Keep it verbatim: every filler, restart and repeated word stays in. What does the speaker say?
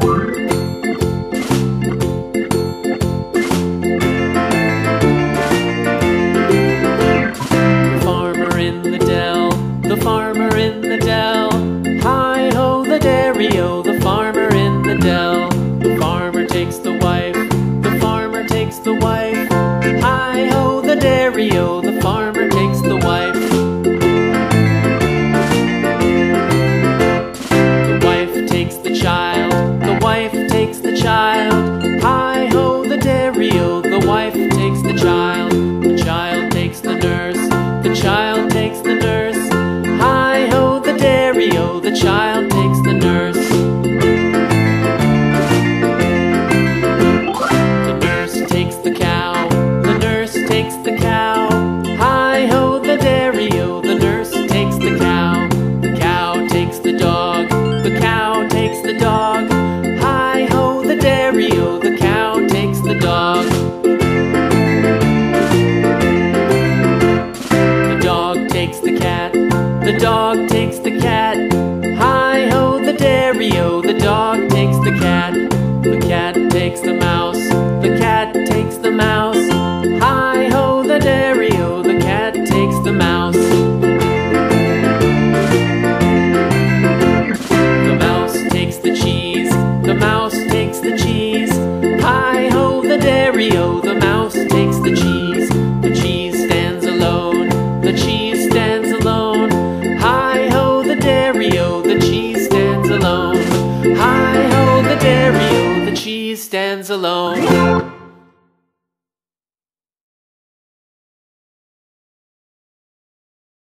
Farmer in the dell, the farmer in the dell. Hi-ho the dairy-o, the farmer in the dell. The farmer takes the wife, the farmer takes the wife. Hi-ho the dairy-o, the farmer takes the wife. The wife takes the child, the wife takes the child. Hi-ho the dairy-o, the wife takes the child. The child takes the nurse, the child takes the nurse. Hi-ho the dairy-o, the child takes the nurse. The nurse takes the cow, the nurse takes the cow. Hi-ho the dairy-o, the nurse takes the cow. The cow takes the dog, the cow takes the dog. Hi-ho the dairy-o, the cow takes the dog. The dog takes the cat, the dog takes the cat. Hi-ho the dairy-o, the dog takes the cat. The cat takes the mouse, the cat takes the mouse. Hi-ho the dairy-o, the cat takes the mouse. The mouse takes the cheese, the mouse takes the cheese. Hi-ho the dairy-o, the mouse takes the cheese. The cheese stands alone, the cheese stands alone. Hi-ho the dairy-o, the cheese stands alone. Hi-ho the dairy-o, the cheese stands alone.